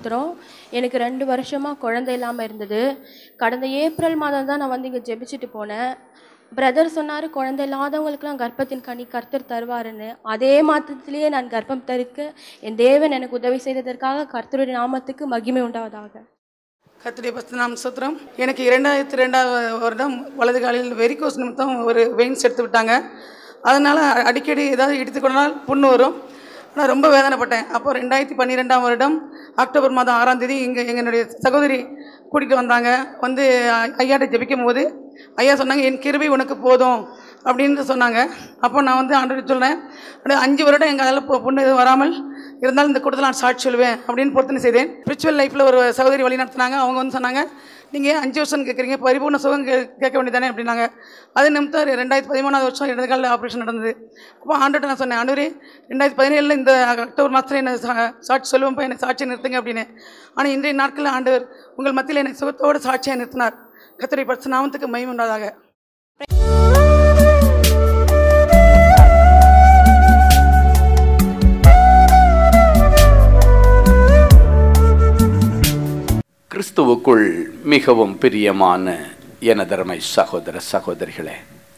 ஸ்தோத்திரம். எனக்கு 2 வருஷமாக குழந்தை இல்லாமல் இருந்தது. கடந்த ஏப்ரல் மாதம் தான் நான் வந்து இங்கே ஜெபிச்சுட்டு போனேன். பிரதர் சொன்னார், குழந்தை இல்லாதவங்களுக்குலாம் கர்ப்பத்தின் கனி கர்த்தர் தருவாருன்னு. அதே மாதத்திலேயே நான் கர்ப்பம் தரிக்க என் தேவன் எனக்கு உதவி செய்ததற்காக கர்த்தருடைய நாமத்துக்கு மகிமை உண்டாவதாக. கர்த்தருடைய பரிசுத்த நாமத்துக்கு ஸ்தோத்திரம். எனக்கு 2002 வருடம் வலது காலில் வெரிகோஸ் நிமித்தம் ஒரு வெயின்ஸ் எடுத்து விட்டாங்க. அதனால் அடிக்கடி ஏதாவது எடுத்துக்கொண்டால் புண்ணு வரும். நான் ரொம்ப வேதனைப்பட்டேன். அப்போ 2012 வருடம் அக்டோபர் மாதம் 6ஆம் தேதி எங்களுடைய சகோதரி கூட்டிகிட்டு வந்தாங்க. வந்து ஐயாட்ட ஜெபிக்கும் போது ஐயா சொன்னாங்க, என் கிருபை உனக்கு போதும் அப்படின்னு சொன்னாங்க. அப்போ நான் வந்து ஆண்டவருக்கு சொல்கிறேன், 5 வருடம் எங்கள் அதில் பொண்ணு எதுவும் வராமல் இருந்தாலும் இந்த கூட்டத்தில் நான் சாட்சி சொல்லுவேன் அப்படின்னு பொருத்தனை செய்தேன். ஸ்பிரிச்சுவல் லைஃப்பில் ஒரு சகோதரி வழி நடத்தினாங்க. அவங்க வந்து சொன்னாங்க, நீங்கள் 5 வருஷம் கேட்குறீங்க, பரிபூர்ண சுகம் கேட்க வேண்டியதானே அப்படின்னாங்க. அது நிமித்தம் 2013 வருஷம் இடது காலில் ஆப்ரேஷன் நடந்தது. அப்போ ஆண்டவர்கிட்ட நான் சொன்னேன், ஆண்டவரே 2017 இந்த அக்டோபர் மாதத்தில் என்ன சாட்சி சொல்லுவேன்ப்பா, எனக்கு சாட்சியை நிறுத்துங்க அப்படின்னு. ஆனால் இன்றைய நாட்களில் ஆண்டவர் உங்கள் மத்தியில் எனக்கு சுகத்தோடு சாட்சியை நிறுத்தினார். கர்த்தருடைய பரிசுத்த நாமத்துக்கு மகிமை உண்டாதாக. கிறிஸ்துவுக்குள் மிகவும் பிரியமான எனதருமை சகோதர சகோதரிகளே,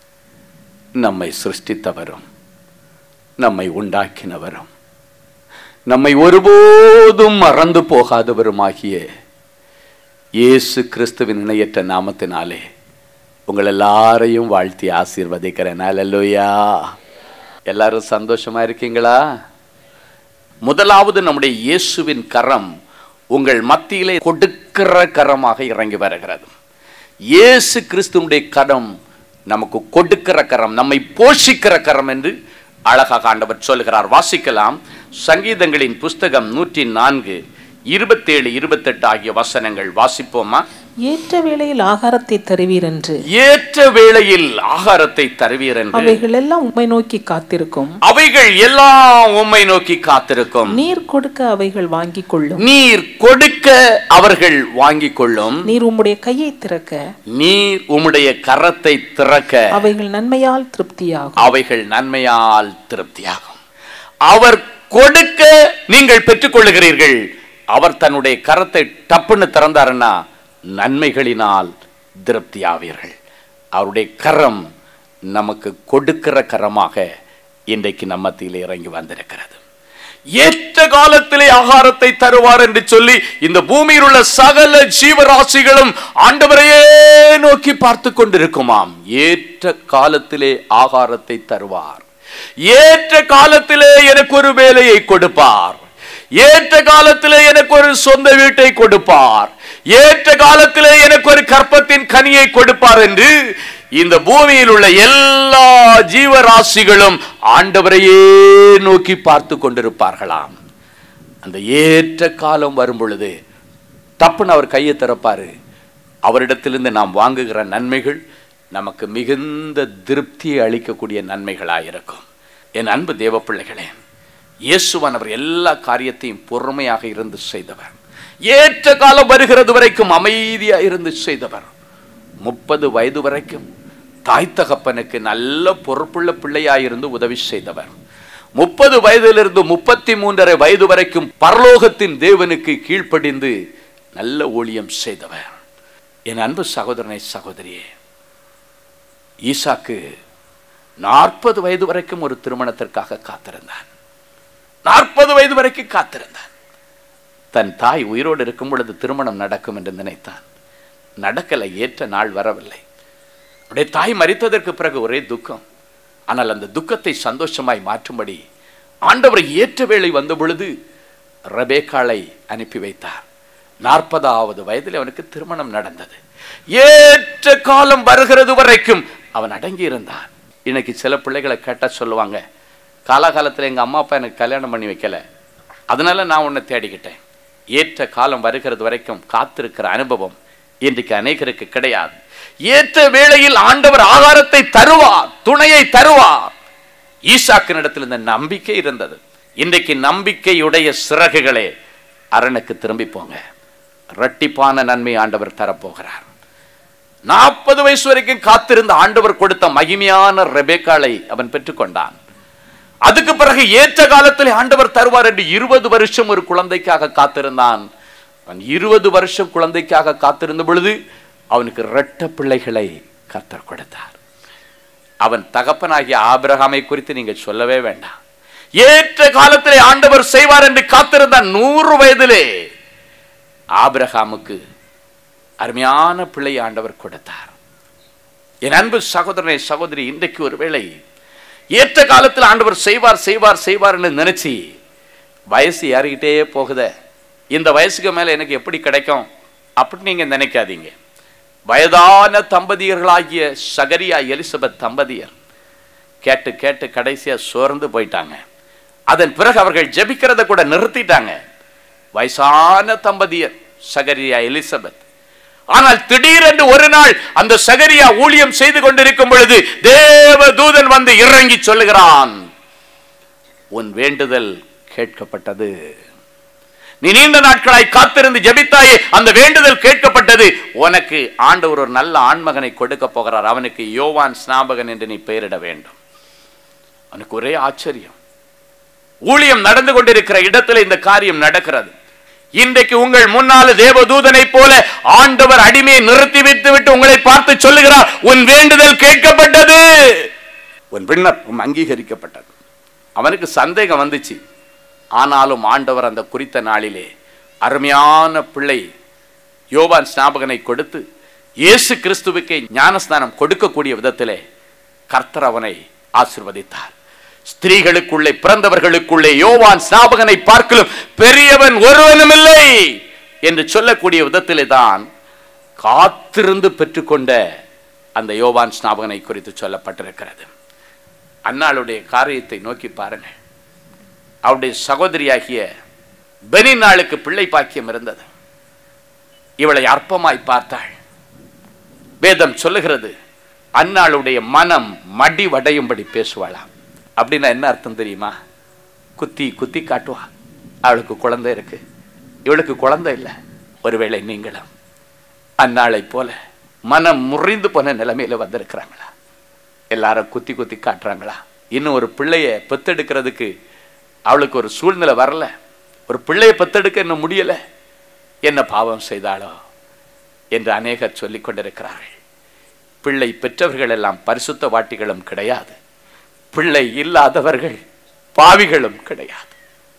நம்மை சிருஷ்டித்தவரும் நம்மை உண்டாக்கினவரும் நம்மை ஒருபோதும் மறந்து போகாதவருமாகிய இயேசு கிறிஸ்துவின் இணையற்ற நாமத்தினாலே உங்கள் எல்லாரையும் வாழ்த்தி ஆசீர்வதிக்கிறேன். அல்லேலூயா. எல்லாரும் சந்தோஷமா இருக்கீங்களா? முதலாவது, நம்முடைய இயேசுவின் கரம் உங்கள் மத்தியிலே கொடுக்கிற கரமாக இறங்கி வருகிறது. இயேசு கிறிஸ்துவுடைய கரம் நமக்கு கொடுக்கிற கரம், நம்மை போஷிக்கிற கரம் என்று அழகாக ஆண்டவர் சொல்கிறார். வாசிக்கலாம். சங்கீதங்களின் புஸ்தகம் 104 27 28 ஆகிய வசனங்கள் வாசிப்போமா? ஏற்ற வேளையில் ஆகாரத்தை தருவீர் என்று, ஏற்ற வேளையில் ஆகாரத்தை தருவீர் என்று, அவைகள் எல்லாம் உம்மை நோக்கி காத்திருக்கும், அவைகள் எல்லாம் உம்மை நோக்கி காத்திருக்கும். நீர் கொடுக்க அவைகள் வாங்கிக் கொள்ளும், நீர் கொடுக்க அவர்கள் வாங்கிக் கொள்ளும். நீர் உம்முடைய கையை திறக்க, நீர் உம்முடைய கரத்தை திறக்க, அவைகள் நன்மையால் திருப்தியாகும், அவைகள் நன்மையால் திருப்தியாகும். அவர் கொடுக்க நீங்கள் பெற்றுக்கொள்ளுகிறீர்கள். அவர் தன்னுடைய கரத்தை டப்புன்னு திறந்தாருன்னா நன்மைகளினால் திருப்தியாவீர்கள். அவருடைய கரம் நமக்கு கொடுக்கிற கரமாக இன்றைக்கு நம்ம மத்தியில் இறங்கி வந்திருக்கிறது. ஏற்ற காலத்திலே ஆகாரத்தை தருவார் என்று சொல்லி இந்த பூமியில் உள்ள சகல ஜீவராசிகளும் ஆண்டவரையே நோக்கி பார்த்து கொண்டிருக்குமாம். ஏற்ற காலத்திலே ஆகாரத்தை தருவார். ஏற்ற காலத்திலே எனக்கு ஒரு வேலையை கொடுப்பார். ஏற்ற காலத்திலே எனக்கு ஒரு சொந்த வீட்டை கொடுப்பார். ஏற்ற காலத்திலே எனக்கு ஒரு கற்பத்தின் கனியை கொடுப்பார் என்று இந்த பூமியில் உள்ள எல்லா ஜீவராசிகளும் ஆண்டவரையே நோக்கி பார்த்து கொண்டிருப்பார்களாம். அந்த ஏற்ற காலம் வரும் பொழுது தப்புன்னு அவர் கையை திறப்பாரு. அவரிடத்திலிருந்து நாம் வாங்குகிற நன்மைகள் நமக்கு மிகுந்த திருப்தியை அளிக்கக்கூடிய நன்மைகளாயிருக்கும். என் அன்பு தேவ பிள்ளைகளே, இயேசுவானவர் எல்லா காரியத்தையும் பொறுமையாக இருந்து செய்தவர். ஏற்ற காலம் வருகிறது வரைக்கும் அமைதியாக இருந்து செய்தவர். 30 வயது வரைக்கும் தாய் தகப்பனுக்கு நல்ல பொறுப்புள்ள பிள்ளையாயிருந்து உதவி செய்தவர். 30 வயதிலிருந்து 33.5 வயது வரைக்கும் பரலோகத்தின் தேவனுக்கு கீழ்ப்படிந்து நல்ல ஊழியம் செய்தவர். என் அன்பு சகோதரனை சகோதரியே, ஈசாக்கு 40 வயது வரைக்கும் ஒரு திருமணத்திற்காக காத்திருந்தான். 40 வயது வரைக்கும் காத்திருந்தான். தன் தாய் உயிரோடு இருக்கும் பொழுது திருமணம் நடக்கும் என்று நினைத்தான். நடக்கலை. ஏற்ற நாள் வரவில்லை. அவருடைய தாய் மரித்ததற்கு பிறகு ஒரே துக்கம். ஆனால் அந்த துக்கத்தை சந்தோஷமாய் மாற்றும்படி ஆண்டவர் ஏற்ற வேளை வந்த பொழுது ரெபேக்காளை அனுப்பி வைத்தார். 40வது வயதில் அவனுக்கு திருமணம் நடந்தது. ஏற்ற காலம் வருகிறது வரைக்கும் அவன் அடங்கி இருந்தான். இன்னைக்கு சில பிள்ளைகளை கேட்டா சொல்லுவாங்க, காலகாலத்தில் எங்கள் அம்மா அப்பா எனக்கு கல்யாணம் பண்ணி வைக்கல, அதனால நான் உன்னை தேடிக்கிட்டேன். ஏற்ற காலம் வருகிறது வரைக்கும் காத்திருக்கிற அனுபவம் இன்றைக்கு அநேகருக்கு கிடையாது. ஏற்ற வேளையில் ஆண்டவர் ஆகாரத்தை தருவார், துணையை தருவார். ஈசாக்கினிடத்தில் இந்த நம்பிக்கை இருந்தது. இன்றைக்கு நம்பிக்கையுடைய சிறகுகளே அரணுக்கு திரும்பி போங்க. இரட்டிப்பான நன்மை ஆண்டவர் தரப்போகிறார். 40 வயசு வரைக்கும் காத்திருந்த ஆண்டவர் கொடுத்த மகிமையான ரெபேக்காளை அவன் பெற்றுக்கொண்டான். அதுக்கு பிறகு ஏற்ற காலத்தில் ஆண்டவர் தருவார் என்று 20 வருஷம் ஒரு குழந்தைக்காக காத்திருந்தான். அவன் 20 வருஷம் குழந்தைக்காக காத்திருந்த பொழுது அவனுக்கு இரட்டை பிள்ளைகளை கர்த்தர் கொடுத்தார். அவன் தகப்பனாகிய ஆபிரகாமை குறித்து நீங்கள் சொல்லவே வேண்டாம். ஏற்ற காலத்திலே ஆண்டவர் செய்வார் என்று காத்திருந்தான். 100 வயதிலே ஆபிரகாமுக்கு அருமையான பிள்ளை ஆண்டவர் கொடுத்தார். என் அன்பு சகோதரனே சகோதரி, இன்றைக்கு ஒருவேளை ஏற்ற காலத்தில் ஆண்டவர் செய்வார் செய்வார் செய்வார் என்று நினைச்சு வயசு ஏறிக்கிட்டே போகுத, இந்த வயசுக்கு மேல எனக்கு எப்படி கிடைக்கும் அப்படின்னு நீங்க நினைக்காதீங்க. வயதான தம்பதியர்களாகிய சகரியா எலிசபெத் தம்பதியர் கேட்டு கேட்டு கடைசியா சோர்ந்து போயிட்டாங்க. அதன் பிறகு அவர்கள் ஜெபிக்கிறத கூட நிறுத்திட்டாங்க. வயசான தம்பதியர் சகரியா எலிசபெத். ஆனால் திடீரென்று ஒரு நாள் அந்த சகரியா ஊழியம் செய்து கொண்டிருக்கும் பொழுது தேவ தூதன் வந்து இறங்கி சொல்லுகிறான், உன் வேண்டுதல் கேட்கப்பட்டது. நீ நீண்ட நாட்களாய் காத்திருந்து ஜெபித்தாயே, அந்த வேண்டுதல் கேட்கப்பட்டது. உனக்கு ஆண்டவர் ஒரு நல்ல ஆண்மகனை கொடுக்க போகிறார். அவனுக்கு யோவான் ஸ்நாபகன் என்று நீ பெயரிட வேண்டும். அவனுக்கு ஒரே ஆச்சரியம். ஊழியம் நடந்து கொண்டிருக்கிற இடத்துல இந்த காரியம் நடக்கிறது. இன்றைக்கு உங்கள் முன்னால தேவதூதனை போல ஆண்டவர் அடிமையை நிறுத்தி வைத்து விட்டு உங்களை பார்த்து சொல்லுகிறார், உன் வேண்டுதல் கேட்கப்பட்டது, உன் விண்ணப்பம் அங்கீகரிக்கப்பட்டது. அவனுக்கு சந்தேகம் வந்துச்சு. ஆனாலும் ஆண்டவர் அந்த குறித்த நாளிலே அருமையான பிள்ளை யோவான் ஸ்நாபகனை கொடுத்து இயேசு கிறிஸ்துவுக்கு ஞானஸ்நானம் கொடுக்கக்கூடிய விதத்திலே கர்த்தர் அவனை ஆசீர்வதித்தார். ஸ்திரீகளுக்குள்ளே பிறந்தவர்களுக்குள்ளே யோவான் ஸ்நாபகனை பார்க்கலும் பெரியவன் ஒருவனும் இல்லை என்று சொல்லக்கூடிய விதத்திலே தான் காத்திருந்து பெற்றுக்கொண்ட அந்த யோவான் ஸ்நாபகனை குறித்து சொல்லப்பட்டிருக்கிறது. அன்னாளுடைய காரியத்தை நோக்கி பாருங்கள். அவருடைய சகோதரியாகிய பெனின்னாளுக்கு பிள்ளை பாக்கியம் இருந்தது. இவளை அற்பமாய் பார்த்தாள். வேதம் சொல்லுகிறது, அன்னாளுடைய மனம் மடிவடையும்படி பேசுவாளாம். அப்படின்னா என்ன அர்த்தம் தெரியுமா? குத்தி குத்தி காட்டுவா. அவளுக்கு குழந்தை இருக்கு, இவளுக்கு குழந்தை இல்லை. ஒருவேளை நீங்களும் அந்நாளை போல மனம் முறிந்து போன நிலைமையில வந்திருக்கிறாங்களா? எல்லாரும் குத்தி குத்தி காட்டுறாங்களா? இன்னும் ஒரு பிள்ளைய பெத்தெடுக்கிறதுக்கு அவளுக்கு ஒரு சூழ்நிலை வரல. ஒரு பிள்ளையை பெத்தெடுக்க இன்னும் முடியல. என்ன பாவம் செய்தாளோ என்று அநேகர் சொல்லிக் கொண்டிருக்கிறார்கள். பிள்ளை பெற்றவர்கள் எல்லாம் பரிசுத்த வாட்டிகளும் கிடையாது. பிள்ளை இல்லாதவர்கள் பாவிகளும் கிடையாது.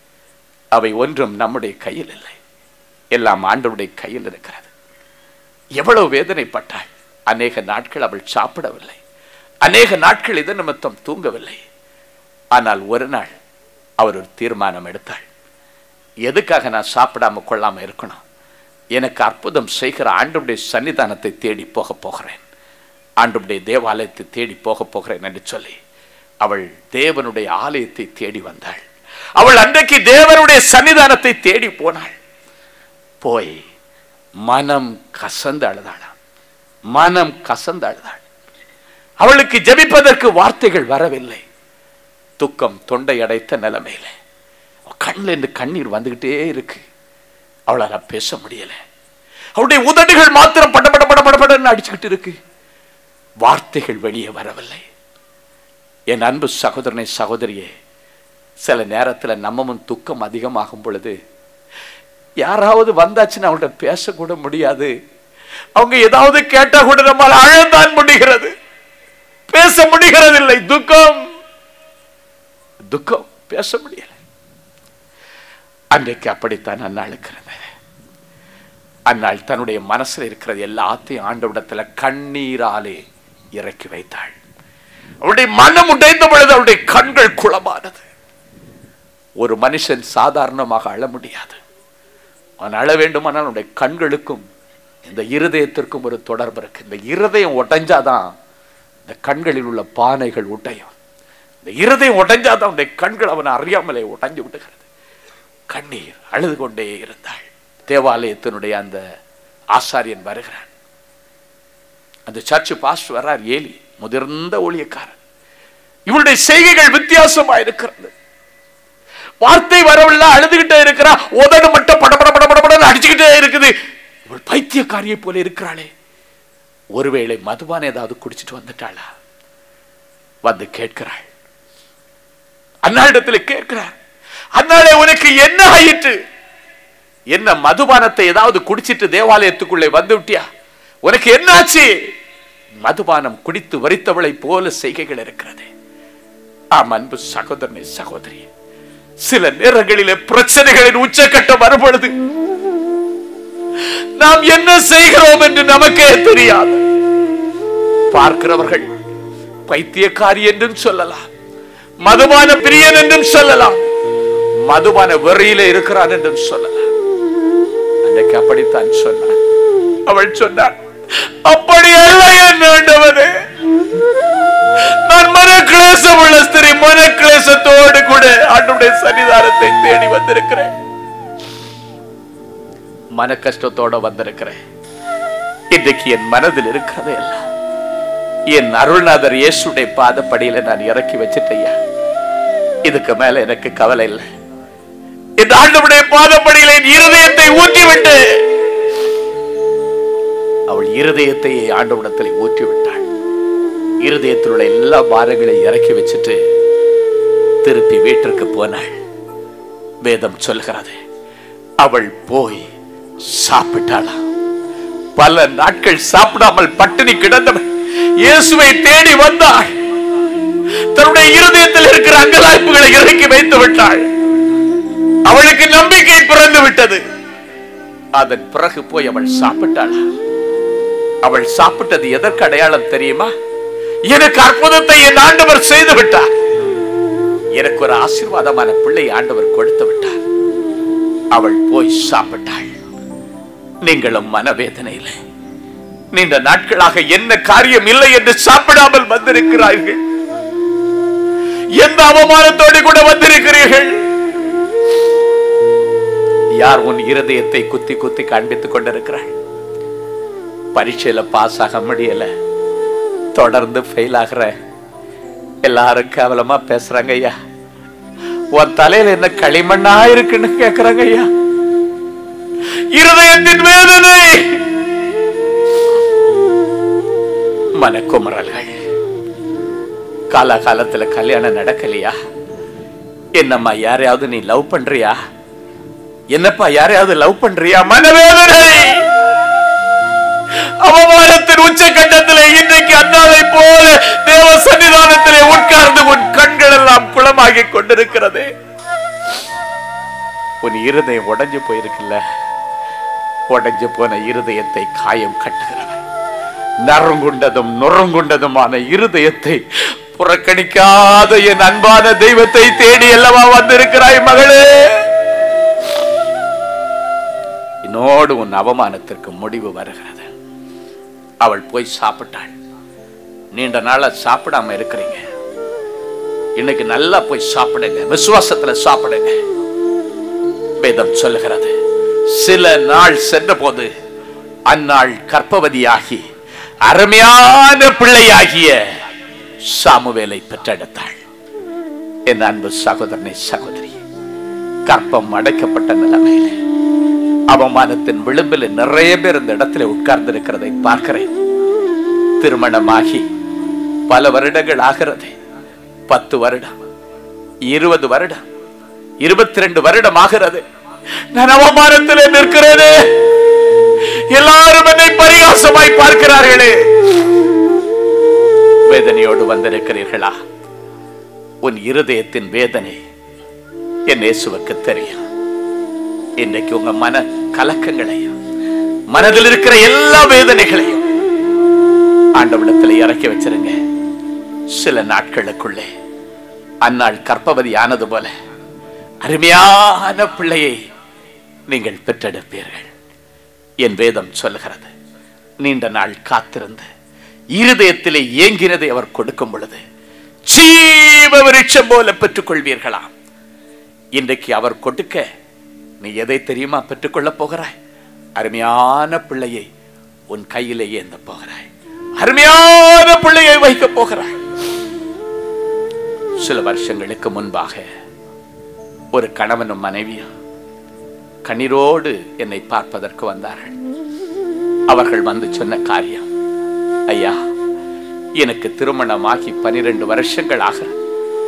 அவை ஒன்றும் நம்முடைய கையில் இல்லை, எல்லாம் ஆண்டவருடைய கையில் இருக்கிறது. எவ்வளவு வேதனைப்பட்டாள். அநேக நாட்கள் அவள் சாப்பிடவில்லை, அநேக நாட்கள் இது நிமித்தம் தூங்கவில்லை. ஆனால் ஒரு நாள் அவர் ஒரு தீர்மானம் எடுத்தாள். எதுக்காக நான் சாப்பிடாம கொள்ளாம இருக்கணும்? எனக்கு அற்புதம் செய்கிற ஆண்டவருடைய சன்னிதானத்தை தேடி போக போகிறேன், ஆண்டவருடைய தேவாலயத்தை தேடி போக போகிறேன் என்று சொல்லி அவள் தேவனுடைய ஆலயத்தை தேடி வந்தாள். அவள் அன்றைக்கு தேவனுடைய சன்னிதானத்தை தேடி போனாள். போய் மனம் கசந்து அழுதாளாம். மனம் கசந்து அழுதாள். அவளுக்கு ஜெபிப்பதற்கு வார்த்தைகள் வரவில்லை. துக்கம் தொண்டை அடைத்த நிலைமையில கண்ணில் இருந்து கண்ணீர் வந்துகிட்டே இருக்கு. அவளால் பேச முடியல. அவளுடைய உதடுகள் மாத்திரம் பட பட பட படன்னு அடிச்சுக்கிட்டு இருக்கு. வார்த்தைகள் வெளியே வரவில்லை. என் அன்பு சகோதரனை சகோதரியே, சில நேரத்தில் நம்மமும் துக்கம் அதிகமாகும் பொழுது யாராவது வந்தாச்சுன்னு அவங்கள்ட்ட பேசக்கூட முடியாது. அவங்க ஏதாவது கேட்டா கூட நம்மால் அழத்தான் முடிகிறது, பேச முடிகிறது இல்லை. துக்கம் துக்கம் பேச முடியல. அன்றைக்கு அப்படித்தான் அன்னாளுக்கு இருந்தது. அன்னாள் தன்னுடைய மனசுல இருக்கிறது எல்லாத்தையும் ஆண்டவரிடத்துல கண்ணீராலே இறக்கி வைத்தாள். அவருடைய மனம் உடைந்த பொழுது அவருடைய கண்கள் குளமானது. ஒரு மனுஷன் சாதாரணமாக அழ முடியாது. அவன் அழ வேண்டுமானால் அவனுடைய கண்களுக்கும் இந்த இருதயத்திற்கும் ஒரு தொடர்பு இருக்கு. இந்த இருதயம் உடைஞ்சாதான் இந்த கண்களில் உள்ள பானைகள் உடையும். இந்த இருதயம் உடைஞ்சாதான் அவனுடைய கண்கள் அவனை அறியாமலே உடைஞ்சு விடுகிறது. கண்ணீர் அழுது கொண்டே இருந்தாள். தேவாலயத்தினுடைய அந்த ஆசாரியன் வருகிறான். அந்த சர்ச்சு பாஸ்டர் வர்றார். ஏலி முதிர்ந்த ஊழியக்காரன். இவளுடைய செய்கைகள் வித்தியாசமா இருக்கிறது. வார்த்தை வரவில்லை, அழுதுகிட்டே இருக்கிறா. உதடு மட்டும் படபட படபட அடிச்சுக்கிட்டே இருக்குது. இவள் பைத்தியக்காரியை போல இருக்கிறாளே. ஒருவேளை மதுபான ஏதாவது குடிச்சிட்டு வந்துட்டாளா? வந்து கேட்கிறாள். அன்னாளிடத்தில் கேட்கிறார், அன்னாளே உனக்கு என்ன ஆயிற்று? என்ன மதுபானத்தை ஏதாவது குடிச்சிட்டு தேவாலயத்துக்குள்ளே வந்து விட்டியா? உனக்கு என்னாச்சு? மதுபானம் குடித்து வரித்தவளை போல செய்கைகள் இருக்கிறது. ஆம் அன்பு சகோதரனே, சகோதரி, சில நேரங்களிலே பிரச்சனைகளின் உச்சக்கட்டம் வரும்பொழுது நாம் என்ன செய்கிறோம் என்று நமக்கே தெரியாது. பார்க்கிறவர்கள் பைத்தியக்காரி என்றும் சொல்லலாம், மதுபான பிரியன் என்றும் சொல்லலாம், மதுபான வெறியிலே இருக்கிறான் என்றும் சொல்லலாம். அன்றைக்கு அப்படித்தான் சொன்னான். அவள் சொன்னாள், அப்படி அல்ல என் ஆண்டவரே, நான் மனக்லேசம் உள்ள ஸ்திரீ, மனக்லேசத்தோடு கூட ஆண்டவருடைய சன்னிதானத்தை தேடி வந்திருக்கிறேன், மன கஷ்டத்தோட வந்திருக்கிறேன். இன்றைக்கு என் மனதில் இருக்கிறதே எல்லாம் என் அருள்நாதர் இயேசுடைய பாதப்படியில நான் இறக்கி வச்சிட்டேயா. இதுக்கு மேல எனக்கு கவலை இல்லை. இந்த ஆண்டவருடைய பாதப்படியில என் இருதயத்தை ஊற்றிவிட்டு, அவள் இருதயத்தை ஆண்டவரிடத்தில் ஊற்றிவிட்டாள். இருதயத்தில் உள்ள எல்லா பாரங்களை இறக்கி வச்சுட்டு திருப்பி வீட்டிற்கு போனாள். வேதம் சொல்கிறது, அவள் போய் சாப்பிட்டாளா. பல நாட்கள் சாப்பிடாமல் பட்டினி கிடந்தவள் இயேசுவை தேடி வந்தாள். தன்னுடைய இருதயத்தில் இருக்கிற அங்கலாய்ப்புகளை இறக்கி வைத்து விட்டாள். அவளுக்கு நம்பிக்கை பிறந்து விட்டது. அதன் பிறகு போய் அவள் சாப்பிட்டாளா. அவள் சாப்பிட்டது எதற்கு அடையாளம் தெரியுமா? எனக்கு அற்புதத்தை என் ஆண்டவர் செய்து விட்டார், எனக்கு ஒரு ஆசீர்வாதமான பிள்ளை ஆண்டவர் கொடுத்து விட்டார். அவள் போய் சாப்பிட்டாள். நீங்களும் மனவேதனையில நீண்ட நாட்களாக என்ன காரியம் இல்லை என்று சாப்பிடாமல் வந்திருக்கிறார்கள். எந்த அவமானத்தோடு கூட வந்திருக்கிறீர்கள். யார் உன் இருதயத்தை குத்தி குத்தி காண்பித்துக் கொண்டிருக்கிறாள்? பரீட்சையில பாஸ் ஆக முடியல, தொடர்ந்து ஃபெயில் ஆகிற, எல்லாரும் கேவலமா பேசுறாங்க ஐயா. உன் தலையில என்ன களிமண்ணா இருக்குன்னு கேக்குறாங்க ஐயா. இருதயத்தின் வேதனை, மனக்குமரல்கள். காலகாலத்துல கல்யாணம் நடக்கலையா? என்னம்மா யாரையாவது நீ லவ் பண்றியா? என்னப்பா யாரையாவது லவ் பண்றியா? மனவேதனை, அவமானத்தின் உச்சகட்டத்திலே இன்றைக்கு அன்னாலை போல தேவ சன்னிதானத்திலே உட்கார்ந்து உன் கண்கள் எல்லாம் குளமாகி கொண்டிருக்கிறது. உன் இருதயம் உடைஞ்சு போயிருக்குல்ல. உடைஞ்சு போன இருதயத்தை காயம் கட்டுகிறவன், நறுங்குண்டதும் நொறுங்குண்டதுமான இருதயத்தை புறக்கணிக்காத என் அன்பான தெய்வத்தை தேடி அல்லவா வந்திருக்கிறாய் மகளே. என்னோடு உன் அவமானத்திற்கு முடிவு வருகிறது. அவள் போய் சாப்பிட்டாள். நீண்ட நாளா சாப்பிடாம இருக்கிறீங்க, இன்னைக்கு நல்லா போய் சாப்பிடுங்க, விசுவாசத்துல சாப்பிடுங்க. வேதம் சொல்லுகிறது, சில நாள் சென்ற போது அந்நாள் கர்ப்பவதியாகி அருமையான பிள்ளையாகிய சாமுவேலை பெற்றெடுத்தாள். என் அன்பு சகோதரனை, சகோதரி, கர்ப்பம் அடைக்கப்பட்ட நிலைமையில அவமானத்தின் விளிம்பில் நிறைய பேர் இந்த இடத்துல உட்கார்ந்து இருக்கிறதை பார்க்கிறேன். திருமணமாகி பல வருடங்கள் ஆகிறது. 10 வருடம், 20 வருடம், 22 வருடம் ஆகிறது. நான் அவமானத்திலே நிற்கிறேனே. எல்லாரும் என்னை பரிகாசமாய் பார்க்கிறார்களே. வேதனையோடு வந்திருக்கிறீர்களா? உன் இருதயத்தின் வேதனை என் இயேசுவுக்கு தெரியும். இன்னைக்கு உங்க மன கலக்கங்களையும் மனதில் இருக்கிற எல்லா வேதனைகளையும் ஆண்டவரிடத்தில் இறக்கி வச்சிருங்க. சில நாட்களுக்குள்ளே அந்நாள் கர்ப்பவதி ஆனது போல அருமையான பிள்ளையை நீங்கள் பெற்றெடுப்பீர்கள். என் வேதம் சொல்லுகிறது, நீண்ட நாள் காத்திருந்து இருதயத்திலே ஏங்கினதை அவர் கொடுக்கும் பொழுது ஜீவ விருட்சம் போல பெற்றுக் கொள்வீர்களாம். இன்றைக்கு அவர் கொடுக்க நீ எதை தெரியுமா பெற்றுக்கொள்ள போகிறாய்? அருமையான பிள்ளையை உன் கையிலே ஏந்த போகிறாய். அருமையான பிள்ளையை வைக்க போகிறாய். சில வருஷங்களுக்கு முன்பாக ஒரு கணவனும் மனைவியும் கண்ணீரோடு என்னை பார்ப்பதற்கு வந்தார்கள். அவர்கள் வந்து சொன்ன காரியம், ஐயா, எனக்கு திருமணமாகி 12 வருஷங்கள் ஆக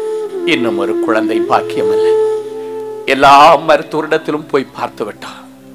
இன்னும் ஒரு குழந்தை பாக்கியம் இல்லை. எல்லா மருத்துவரிடத்திலும் போய் பார்த்து விட்டோம்,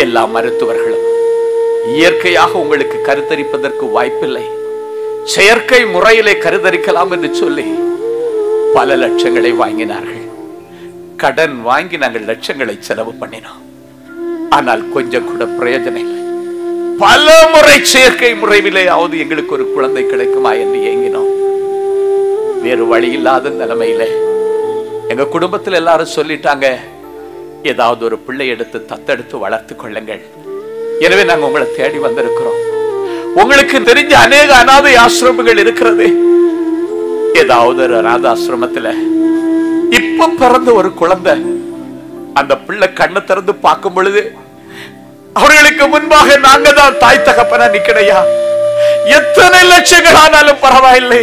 எல்லா மருத்துவர்களும் இயற்கையாக உங்களுக்கு கருத்தரிப்பதற்கு வாய்ப்பில்லை, செயற்கை முறையிலே கருத்தரிக்கலாம் என்று சொல்லி பல லட்சங்களை வாங்கினார்கள். கடன் வாங்கி நாங்கள் லட்சங்களை செலவு பண்ணினோம். ஆனால் கொஞ்சம் கூட பிரயோஜனம் இல்லை. பல முறை செயற்கை முறையிலேயாவது எங்களுக்கு ஒரு குழந்தை கிடைக்குமா என்று ஏங்கினோம். வேறு வழி இல்லாத நிலைமையில எங்க குடும்பத்தில் எல்லாரும் சொல்லிட்டாங்க, ஏதாவது ஒரு பிள்ளை எடுத்து தத்தெடுத்து வளர்த்து கொள்ளுங்கள். எனவே நாங்க உங்களை தேடி வந்திருக்கிறோம். உங்களுக்கு தெரிஞ்ச அநேக அநாதை ஆசிரமங்கள் இருக்கிறது. ஏதாவது ஒரு அநாத ஆசிரமத்துல இப்ப பிறந்த ஒரு குழந்தை, அந்த பிள்ளை கண்ணை திறந்து பார்க்கும் பொழுது அவர்களுக்கு முன்பாக நாங்க தான் தாய் தகப்பனா நிக்கணையா, எத்தனை லட்சங்கள் ஆனாலும் பரவாயில்லை,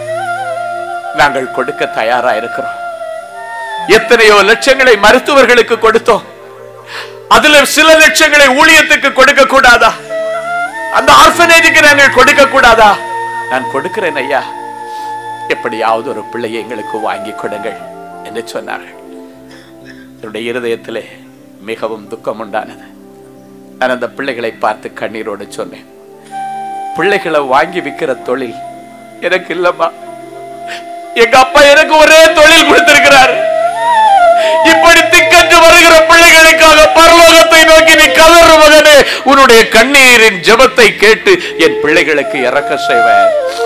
நாங்கள் கொடுக்க தயாரா இருக்கிறோம். எத்தனையோ லட்சங்களை மருத்துவர்களுக்கு கொடுத்தோம், அதுல சில லட்சங்களை ஊழியத்துக்கு கொடுக்க கூடாதா? அந்த ஆர்ஃபனேஜுக்கு நாங்கள் கொடுக்க கூடாதா? நான் கொடுக்கிறேன் ஐயா, எப்படியாவது ஒரு பிள்ளையை எங்களுக்கு வாங்கி கொடுங்கள் என்று சொன்னார்கள். என்னுடைய இருதயத்திலே மிகவும் துக்கம் உண்டானது. நான் அந்த பிள்ளைகளை பார்த்து கண்ணீரோடு சொன்னேன், பிள்ளைகளை வாங்கி விற்கிற தொழில் எனக்கு இல்லம்மா. எங்க அப்பா எனக்கு ஒரே தொழில் கொடுத்திருக்கிறார். இப்படி திக்கற்று வருகிற பிள்ளைகளுக்காக பரலோகத்தை நோக்கி நீ கதறு மகனே, உன்னுடைய கண்ணீரின் ஜெபத்தை கேட்டு என் பிள்ளைகளுக்கு இறக்க செய்வேன்.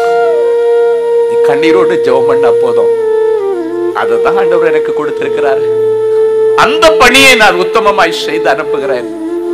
நீ கண்ணீரோடு ஜெபம் பண்ணா போதும், அதுதான் ஆண்டவர் எனக்கு கொடுத்திருக்கிறார். அந்த பணியை நான் உத்தமமாய் செய்து அனுப்புகிறேன்.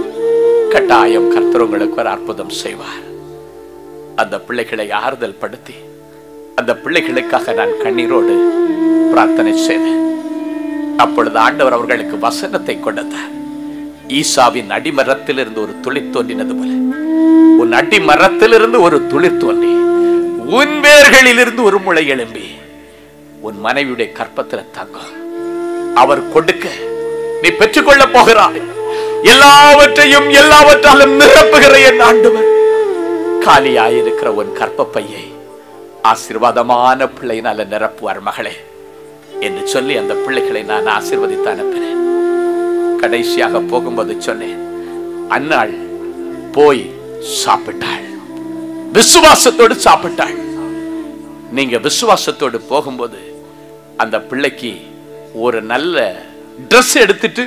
கட்டாயம் கர்த்தர் உங்களுக்கு ஒரு அற்புதம் செய்வார். அந்த பிள்ளைகளை ஆறுதல் படுத்தி அந்த பிள்ளைகளுக்காக நான் கண்ணீரோடு பிரார்த்தனை செய்தேன். அப்பொழுது ஆண்டவர் அவர்களுக்கு வசனத்தை கொடுத்தார். ஈசாவின் அடிமரத்திலிருந்து ஒரு துளிர் தோன்றினது போல உன் அடிமரத்திலிருந்து ஒரு துளிர் தோன்றி உன் வேர்களிலிருந்து ஒரு முளை எழும்பி உன் மனைவியுடைய கற்பத்தில் தங்கும். அவர் கொடுக்க நீ பெற்றுக்கொள்ள போகிறாய். எல்லாவற்றையும் எல்லாவற்றாலும் நிரப்புகிற என் ஆண்டவர் காலியாயிருக்கிற உன் கற்பப்பையை ஆசீர்வாதமான பிள்ளையினால நிரப்புவார் மகளே என்று சொல்லி அந்த பிள்ளைகளை நான் ஆசீர்வதித்து அனுப்பினேன். கடைசியாக போகும்போது சொன்னேன், அன்னாள் போய் சாப்பிட்டாள், விசுவாசத்தோடு சாப்பிட்டாள். நீங்க விசுவாசத்தோடு போகும்போது அந்த பிள்ளைக்கு ஒரு நல்ல டிரெஸ் எடுத்துட்டு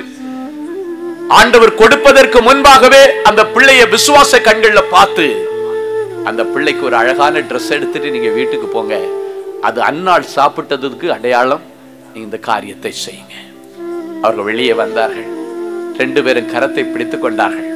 ஆண்டவர் கொடுப்பதற்கு முன்பாகவே அந்த பிள்ளைய விசுவாச கண்கள்ல பார்த்து அந்த பிள்ளைக்கு ஒரு அழகான டிரெஸ் எடுத்துட்டு நீங்க வீட்டுக்கு போங்க. அது அன்னாள் சாப்பிட்டதுக்கு அடையாளம். இந்த காரியத்தை செய்யுங்க. அவர்கள் வெளியே வந்தார்கள். 2 பேரும் கரத்தை பிடித்துக் கொண்டார்கள்.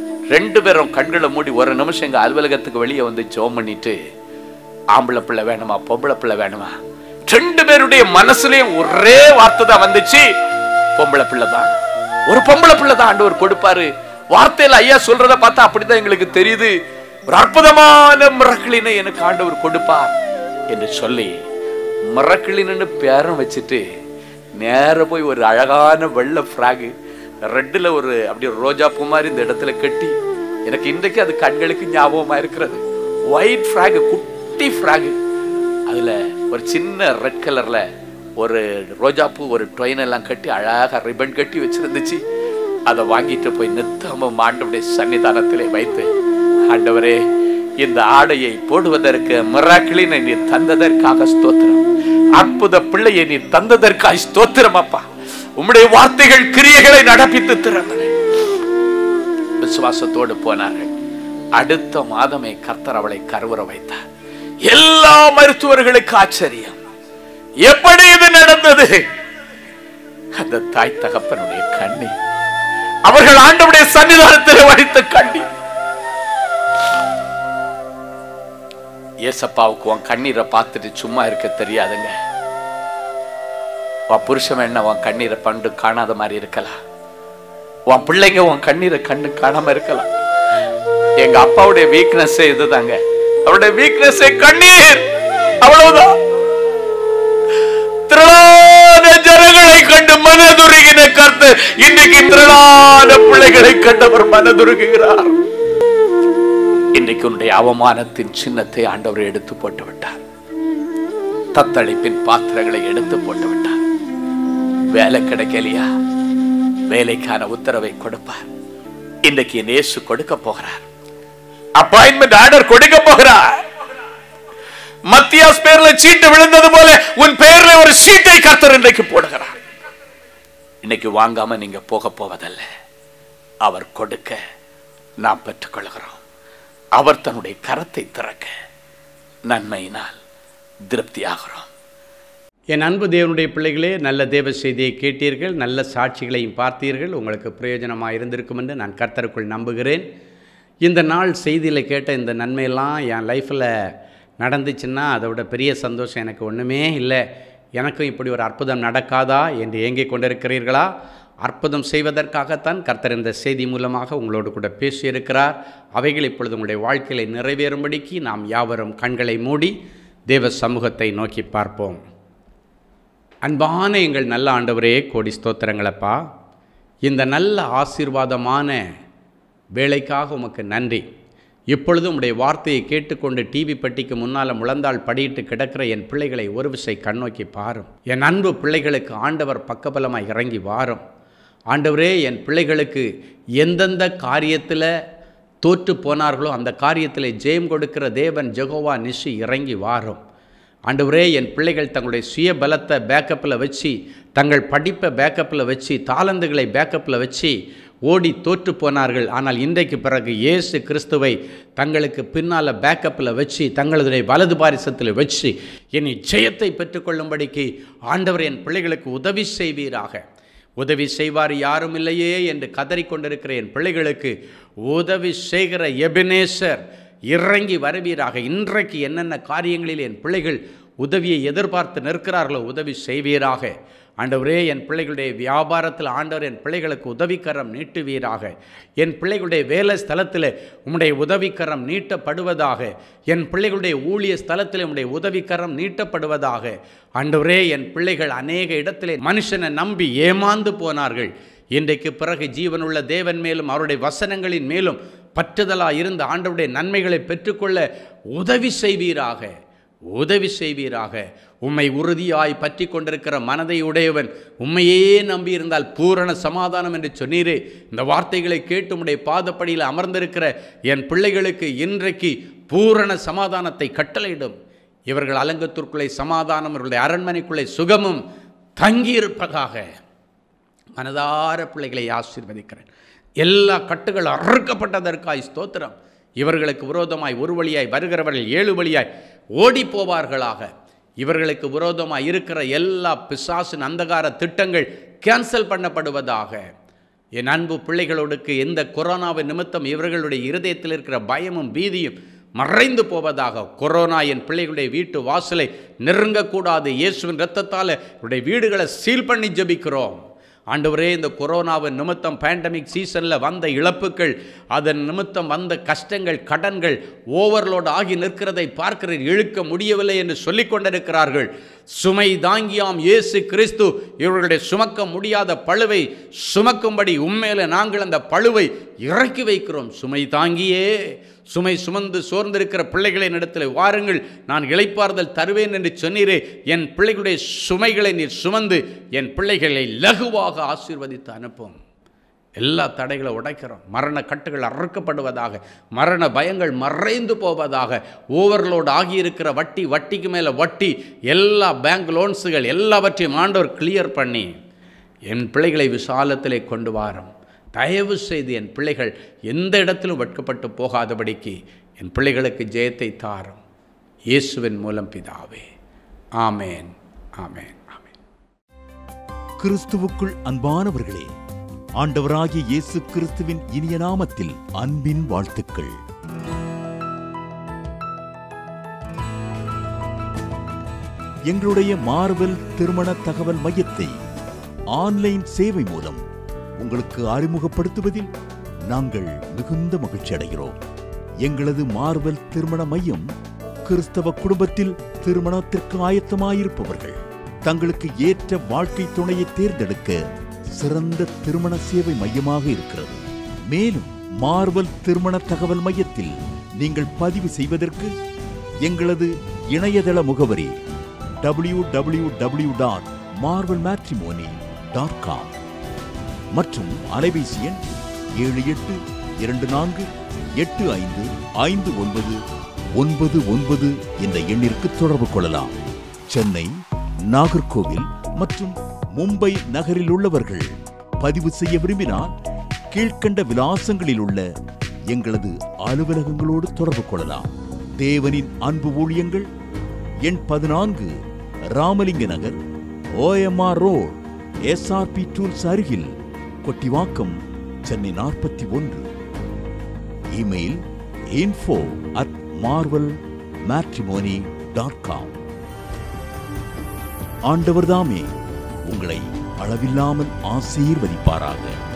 2 பேரும் கண்களை மூடி ஒரு நிமிஷம் எங்க அலுவலகத்துக்கு வெளியே வந்து ஜெபம் பண்ணிட்டு, ஆம்பளை பிள்ளை வேணுமா பொம்பளை பிள்ளை வேணுமா? 2 பேருடைய மனசுலயும் ஒரே வார்த்தை தான் வந்துச்சு, பொம்பளை பிள்ளை தான். ஒரு பொம்பளை பிள்ளை தான் ஆண்டவர் கொடுப்பாரு. வார்த்தையில ஐயா சொல்றத பார்த்தா அப்படிதான் எங்களுக்கு தெரியுது. ஒரு அற்புதமான மிரக்கிளினை எனக்கு ஆண்டவர் கொடுப்பார் என்று சொல்லி மிரக்கிளின்னு பேரம் வச்சுட்டு நேர போய் ஒரு அழகான வெள்ளை ஃப்ராக் ரெட்டில் ஒரு அப்படி ரோஜா பூ மாதிரி இந்த இடத்துல கட்டி, எனக்கு இன்றைக்கு அது கண்களுக்கு ஞாபகமா இருக்கிறது. ஒயிட் ஃப்ராக், குட்டி ஃப்ராக், அதுல ஒரு சின்ன ரெட் கலர்ல ஒரு ரோஜா பூ ஒரு டொயின் எல்லாம் கட்டி அழகாக ரிப்பன் கட்டி வச்சிருந்துச்சு. அதை வாங்கிட்டு போய் நித்தமும் ஆண்டவருடைய சன்னிதானத்திலே வைத்து, ஆண்டவரே இந்த ஆடையை போடுவதற்கு மிராக்கிளினை நீர் தந்ததற்காக ஸ்தோத்திரம், அற்புத பிள்ளையை நீர் தந்ததற்காக ஸ்தோத்திரம் அப்பா, உம்முடைய வார்த்தைகள் கிரியைகளை நடப்பித்து திறமனே. விசுவாசத்தோடு போனார்கள். அடுத்த மாதமே கர்த்தர் அவளை கருவுற வைத்தார். எல்லா மருத்துவர்களுக்கு ஆச்சரியம், எப்படி இது நடந்தது? அந்த தாய் தகப்பனுடைய கண்ணீர், அவர்கள் ஆண்டவருடைய சன்னிதானத்தில் வடித்த கண்ணீர். ஏசப்பாவுக்கு உன் கண்ணீரை பார்த்துட்டு சும்மா இருக்க தெரியாதுங்க. உன் புருஷன் என்ன உன் கண்ணீரை கண்டு காணாத மாதிரி இருக்கலாம், உன் பிள்ளைங்க உன் கண்ணீரை கண்டு காணாம இருக்கலாம். எங்க அப்பாவுடைய வீக்னஸ் இதுதாங்க, அவருடைய வீக்னஸ் கண்ணீர், அவ்வளவுதான். திரளான ஜனங்களை கண்டு மனதுருகின கர்த்தர் இன்னைக்கு திரளான பிள்ளைகளை கண்டவர் மனதுருகிறார். இன்றைக்கு உன்னுடைய அவமானத்தின் சின்னத்தை ஆண்டவர் எடுத்து போட்டு விட்டார். தத்தளிப்பின் பாத்திரங்களை எடுத்து போட்டு விட்டார். வேலை கிடைக்கலையா, வேலைக்கான உத்தரவை கொடுப்பார். இன்றைக்கு என் இயேசு கொடுக்க போகிறார். அப்பாயின்மெண்ட் ஆர்டர் கொடுக்க போகிறார். மத்தியாஸ் பேர்ல சீட்டு விழுந்தது போல உன் பேர்ல ஒரு சீட்டை கர்த்தர் இன்றைக்கு போடுகிறார். இன்னைக்கு வாங்காம நீங்க போக போவதல்ல, அவர் கொடுக்க நாம் பெற்றுக்கொள்கிறோம். அவர் தன்னுடைய கரத்தை திறக்க நன்மையினால் திருப்தியாகிறோம். என் அன்பு தேவனுடைய பிள்ளைகளே, நல்ல தேவ செய்தியை கேட்டீர்கள், நல்ல சாட்சிகளையும் பார்த்தீர்கள். உங்களுக்கு பிரயோஜனமாக இருந்திருக்கும் என்று நான் கர்த்தருக்குள் நம்புகிறேன். இந்த நாள் செய்தியில் கேட்ட இந்த நன்மையெல்லாம் என் லைஃப்பில் நடந்துச்சுன்னா அதை விட பெரிய சந்தோஷம் எனக்கு ஒன்றுமே இல்லை. எனக்கும் இப்படி ஒரு அற்புதம் நடக்காதா என்று ஏங்கிக் கொண்டிருக்கிறீர்களா? அற்புதம் செய்வதற்காகத்தான் கர்த்தர் இந்த செய்தி மூலமாக உங்களோடு கூட பேசியிருக்கிறார். அவைகள் இப்பொழுது உங்களுடைய வாழ்க்கையை நிறைவேறும்படிக்கு நாம் யாவரும் கண்களை மூடி தேவ சமூகத்தை நோக்கி பார்ப்போம். அன்பான எங்கள் நல்ல ஆண்டவரே, கோடி ஸ்தோத்திரங்களப்பா. இந்த நல்ல ஆசீர்வாதமான வேலைக்காக உமக்கு நன்றி. இப்பொழுதும் உடைய வார்த்தையை கேட்டுக்கொண்டு டிவி பெட்டிக்கு முன்னால் முழந்தால் படியிட்டு கிடக்கிற என் பிள்ளைகளை ஒரு விசை கண்ணோக்கி பாரும். என் அன்பு பிள்ளைகளுக்கு ஆண்டவர் பக்கபலமாக இறங்கி வாரும். ஆண்டவரே, என் பிள்ளைகளுக்கு எந்தெந்த காரியத்தில் தோற்று போனார்களோ அந்த காரியத்தில் ஜெயம் கொடுக்கிற தேவன் ஜெகோவா நிஷி இறங்கி வாரும். ஆண்டவரே, என் பிள்ளைகள் தங்களுடைய சுய பலத்தை பேக்கப்பில் வச்சு, தங்கள் படிப்பை பேக்கப்பில் வச்சு, தாளந்துகளை பேக்கப்பில் வச்சு ஓடி தோற்று போனார்கள். ஆனால் இன்றைக்கு பிறகு இயேசு கிறிஸ்துவை தங்களுக்கு பின்னால் பேக்கப்பில் வச்சு, தங்களுடைய வலது பாரிசத்தில் வச்சு இனி ஜெயத்தை பெற்றுக்கொள்ளும்படிக்கு ஆண்டவர் என் பிள்ளைகளுக்கு உதவி செய்வீராக. உதவி செய்வார் யாரும் இல்லையே என்று கதறிக்கொண்டிருக்கிற என் பிள்ளைகளுக்கு உதவி செய்கிற எபினேசர் இறங்கி வருவீராக. இன்றைக்கு என்னென்ன காரியங்களில் என் பிள்ளைகள் உதவியை எதிர்பார்த்து நிற்கிறார்களோ உதவி செய்வீராக. ஆண்டவரே, என் பிள்ளைகளுடைய வியாபாரத்தில் ஆண்டவர் என் பிள்ளைகளுக்கு உதவிக்கரம் நீட்டுவீராக. என் பிள்ளைகளுடைய வேலை ஸ்தலத்தில் உம்முடைய உதவிக்கரம் நீட்டப்படுவதாக. என் பிள்ளைகளுடைய ஊழிய ஸ்தலத்தில் உம்முடைய உதவிக்கரம் நீட்டப்படுவதாக. ஆண்டவரே, என் பிள்ளைகள் அநேக இடத்திலே மனுஷனை நம்பி ஏமாந்து போனார்கள். இன்றைக்கு பிறகு ஜீவனுள்ள தேவன் மேலும் அவருடைய வசனங்களின் மேலும் பற்றுதலாக இருந்த ஆண்டவருடைய நன்மைகளை பெற்றுக்கொள்ள உதவி செய்வீராக. உதவி செய்வீராக. உம்மை உறுதியாய் பற்றி கொண்டிருக்கிற மனதை உடையவன் உம்மையே நம்பியிருந்தால் பூரண சமாதானம் என்று சொன்னீரே. இந்த வார்த்தைகளை கேட்டு உம்முடைய பாதப்படியில் அமர்ந்திருக்கிற என் பிள்ளைகளுக்கு இன்றைக்கு பூரண சமாதானத்தை கட்டளையிடும். இவர்கள் அலங்கத்திற்குள்ளே சமாதானம், இவர்களுடைய அரண்மனைக்குள்ளே சுகமும் தங்கியிருப்பதாக. மனதார பிள்ளைகளை ஆசீர்வதிக்கிறேன். எல்லா கட்டுகள் அறுக்கப்பட்டதற்காய் ஸ்தோத்திரம். இவர்களுக்கு விரோதமாய் ஒரு வழியாய் வருகிறவர்கள் 7 வழியாய் ஓடி போவார்களாக. இவர்களுக்கு விரோதமாய் இருக்கிற எல்லா பிசாசின் அந்தகார திட்டங்கள் கேன்சல் பண்ணப்படுவதாக. என் அன்பு பிள்ளைகளோடுக்கு எந்த கொரோனாவின் நிமித்தம் இவர்களுடைய இருதயத்தில் இருக்கிற பயமும் பீதியும் மறைந்து போவதாக. கொரோனா என் பிள்ளைகளுடைய வீட்டு வாசலை நெருங்கக்கூடாது. இயேசுவின் இரத்தத்தால் இவருடைய வீடுகளை சீல் பண்ணி ஜெபிக்கிறோம். ஆண்டவரே, இந்த கொரோனாவின் நிமித்தம் பேண்டமிக் சீசனில் வந்த இழப்புகள், அதன் நிமித்தம் வந்த கஷ்டங்கள், கடன்கள் ஓவர்லோட் ஆகி நிற்கிறதை பார்க்கிறேன். இழுக்க முடியவில்லை என்று சொல்லிக் கொண்டிருக்கிறார்கள். சுமை தாங்கியாம் இயேசு கிறிஸ்து இவர்களுடைய சுமக்க முடியாத பழுவை சுமக்கும்படி உண்மையில நாங்கள் அந்த பழுவை இறக்கி வைக்கிறோம். சுமை தாங்கியே, சுமை சுமந்து சோர்ந்திருக்கிற பிள்ளைகளின் இடத்தில் வாருங்கள், நான் இளைப்பாறுதல் தருவேன் என்று சொன்னீரே. என் பிள்ளைகளுடைய சுமைகளை நீர் சுமந்து என் பிள்ளைகளை லகுவாக ஆசீர்வதித்து அனுப்பும். எல்லா தடைகளை உடைக்கிறோம். மரண கட்டுகள் அறுக்கப்படுவதாக. மரண பயங்கள் மறைந்து போவதாக. ஓவர்லோட் ஆகியிருக்கிற வட்டி, வட்டிக்கு மேலே வட்டி, எல்லா பேங்க் லோன்ஸுகள் எல்லாவற்றையும் ஆண்டவர் கிளியர் பண்ணி என் பிள்ளைகளை விசாலத்திலே கொண்டு வாரும். தயவு செய்து என் பிள்ளைகள் எந்த இடத்திலும் வெட்கப்பட்டு போகாதபடிக்கு என் பிள்ளைகளுக்கு ஜெயத்தை தாரும். இயேசுவின் மூலம் பிதாவே, ஆமேன், ஆமேன், ஆமேன். கிறிஸ்துவுக்குள் அன்பானவர்களே, ஆண்டவராகிய இயேசு கிறிஸ்துவின் இனிய நாமத்தில் அன்பின் வாழ்த்துக்கள். எங்களுடைய மார்வெல் திருமண தகவல் மையத்தை ஆன்லைன் சேவை மூலம் உங்களுக்கு அறிமுகப்படுத்துவதில் நாங்கள் மிகுந்த மகிழ்ச்சி அடைகிறோம். எங்களது மார்வெல் திருமண மையம் கிறிஸ்தவ குடும்பத்தில் திருமணத்திற்கு ஆயத்தமாயிருப்பவர்கள் தங்களுக்கு ஏற்ற வாழ்க்கை துணையை தேர்ந்தெடுக்க சிறந்த திருமண சேவை மையமாக இருக்கிறது. மேலும் மார்வெல் திருமண தகவல் மையத்தில் நீங்கள் பதிவு செய்வதற்கு எங்களது இணையதள முகவரி www.marvelmatrimony.com மற்றும் அலைபேசி எண் 7824855999 என்ற எண்ணிற்கு தொடர்பு கொள்ளலாம். சென்னை, நாகர்கோவில் மற்றும் மும்பை நகரில் உள்ளவர்கள் பதிவு செய்ய விரும்பினால் கீழ்க்கண்ட விலாசங்களில் உள்ள எங்களது அலுவலகங்களோடு தொடர்பு கொள்ளலாம். தேவனின் அன்பு ஊழியங்கள், எண் 14, Ramalinga Nagar, OMR road, SRP tools அருகில், கொட்டிவாக்கம், சென்னை 41. Email info@marvelmatrimony.com. ஆண்டவர்தாமே உங்களை அளவில்லாமல் ஆசீர்வதிப்பாராக.